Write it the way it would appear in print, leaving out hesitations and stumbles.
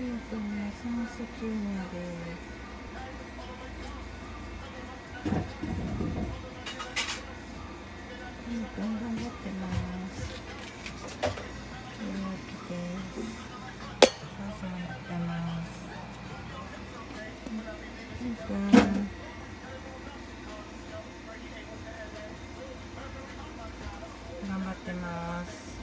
酸素吸入です。頑張ってます。元気です。お母さんやってます。頑張ってます。